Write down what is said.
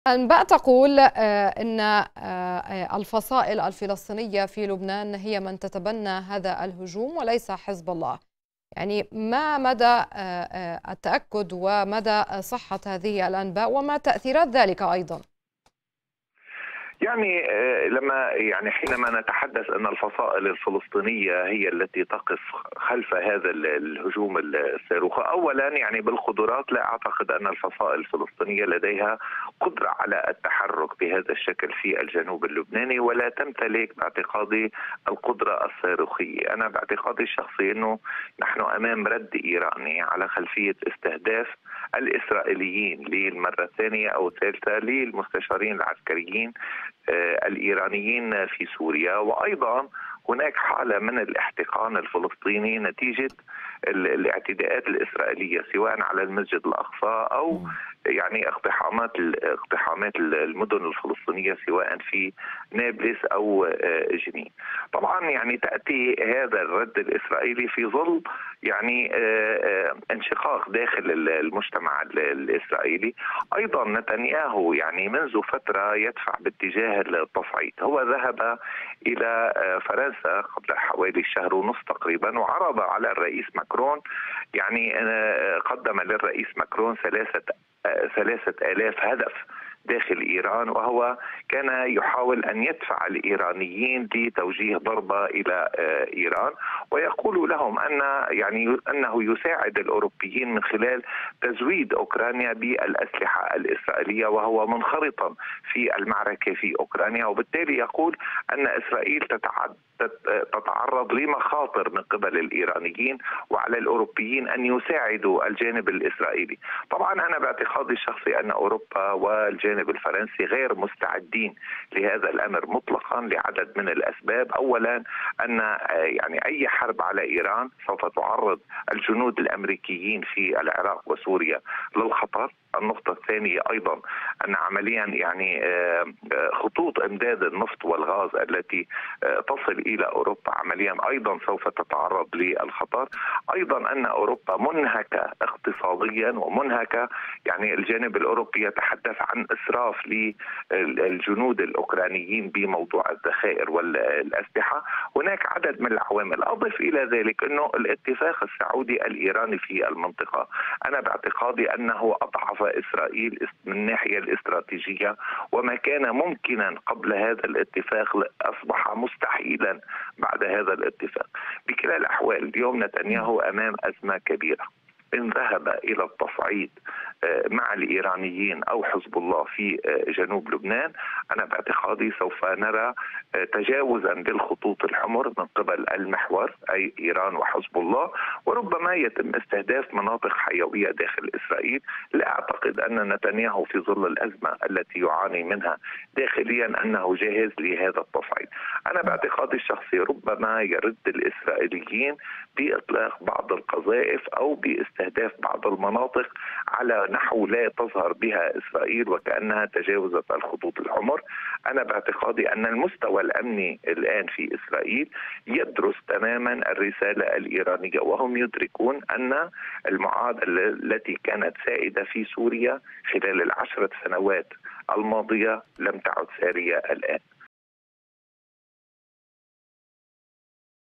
أنباء تقول أن الفصائل الفلسطينية في لبنان هي من تتبنى هذا الهجوم وليس حزب الله. يعني ما مدى التأكد ومدى صحة هذه الأنباء وما تأثيرات ذلك أيضا؟ يعني حينما نتحدث أن الفصائل الفلسطينية هي التي تقف خلف هذا الهجوم الصاروخي، أولا يعني بالقدرات لا أعتقد أن الفصائل الفلسطينية لديها قدرة على التحرك بهذا الشكل في الجنوب اللبناني، ولا تمتلك باعتقادي القدرة الصاروخية. أنا باعتقادي الشخصي أنه نحن أمام رد إيراني على خلفية استهداف الإسرائيليين للمرة الثانية أو الثالثة للمستشارين العسكريين الإيرانيين في سوريا، وأيضا هناك حالة من الاحتقان الفلسطيني نتيجة الاعتداءات الإسرائيلية سواء على المسجد الأقصى أو يعني اقتحامات المدن الفلسطينية سواء في نابلس أو جنين. طبعا يعني تأتي هذا الرد الإسرائيلي في ظل يعني انشقاق داخل المجتمع الإسرائيلي. أيضا نتنياهو يعني منذ فترة يدفع باتجاه التصعيد. هو ذهب إلى فرنسا قبل حوالي شهر ونصف تقريبا وعرض على الرئيس ماكرون، يعني قدم للرئيس ماكرون 3000 هدف داخل إيران، وهو كان يحاول أن يدفع الإيرانيين لتوجيه ضربة إلى إيران، ويقول لهم أنه يساعد الأوروبيين من خلال تزويد أوكرانيا بالأسلحة الإسرائيلية، وهو منخرطا في المعركة في أوكرانيا، وبالتالي يقول أن إسرائيل تتعرض لمخاطر من قبل الإيرانيين وعلى الأوروبيين أن يساعدوا الجانب الإسرائيلي. طبعا أنا باعتقادي الشخصي أن أوروبا والجانب الفرنسي غير مستعدين لهذا الأمر مطلقا لعدد من الأسباب. أولا أن يعني أي حرب على إيران سوف تعرض الجنود الأمريكيين في العراق وسوريا للخطر. النقطة الثانية أيضا أن عمليا يعني خطوط إمداد النفط والغاز التي تصل إلى أوروبا عمليا أيضا سوف تتعرض للخطر. أيضا أن أوروبا منهكة اقتصاديا ومنهكة، يعني الجانب الأوروبي يتحدث عن إسراف للجنود الأوكرانيين بموضوع الذخائر والأسلحة. هناك عدد من العوامل. أضف إلى ذلك أنه الاتفاق السعودي الإيراني في المنطقة أنا باعتقادي أنه أضعف إسرائيل من الناحية الاستراتيجية، وما كان ممكنا قبل هذا الاتفاق أصبح مستحيلا بعد هذا الاتفاق. بكلا الأحوال اليوم نتنياهو أمام أزمة كبيرة. إن ذهب إلى التصعيد مع الإيرانيين أو حزب الله في جنوب لبنان، أنا باعتقادي سوف نرى تجاوزا للخطوط الحمر من قبل المحور أي إيران وحزب الله، وربما يتم استهداف مناطق حيوية داخل إسرائيل. لا أعتقد أن نتنياهو في ظل الأزمة التي يعاني منها داخليا أنه جاهز لهذا التصعيد. أنا باعتقادي الشخصي ربما يرد الإسرائيليين بإطلاق بعض القذائف أو باستهداف بعض المناطق على نحو لا تظهر بها إسرائيل وكأنها تجاوزت الخطوط الحمر. أنا باعتقادي أن المستوى الأمني الآن في إسرائيل يدرس تماما الرسالة الإيرانية، وهم يدركون أن المعادلة التي كانت سائدة في سوريا خلال ال10 سنوات الماضية لم تعد سارية الآن.